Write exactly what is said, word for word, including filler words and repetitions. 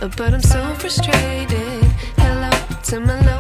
but I'm so frustrated. Hello to my love.